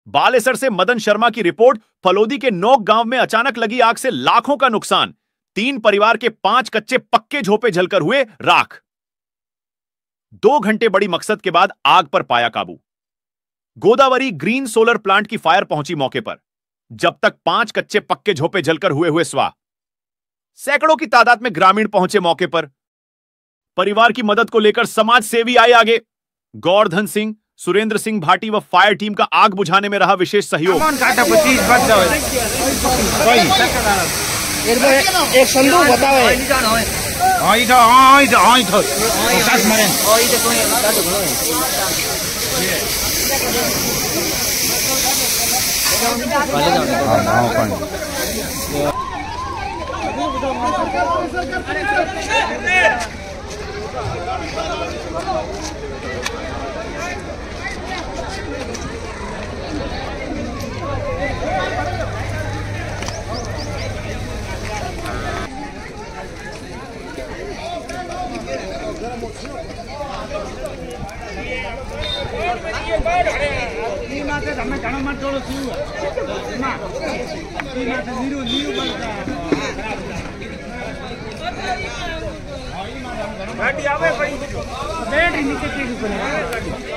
बालेसर से मदन शर्मा की रिपोर्ट। फलोदी के नोक गांव में अचानक लगी आग से लाखों का नुकसान। 3 परिवार के 5 कच्चे पक्के झोपड़े जलकर हुए राख। 2 घंटे बड़ी मकसद के बाद आग पर पाया काबू। गोदावरी ग्रीन सोलर प्लांट की फायर पहुंची मौके पर। जब तक 5 कच्चे पक्के झोपड़े जलकर हुए स्वाह। सैकड़ों की तादाद में ग्रामीण पहुंचे मौके पर। परिवार की मदद को लेकर समाज सेवी आए आगे। गौरधन सिंह, सुरेंद्र सिंह भाटी व फायर टीम का आग बुझाने में रहा विशेष सहयोग। एक संदूक बताओ। बैठ